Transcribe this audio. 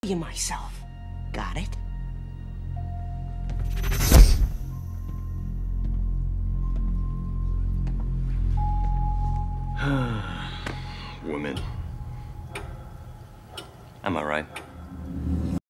value myself. Got it? Women. Am I right?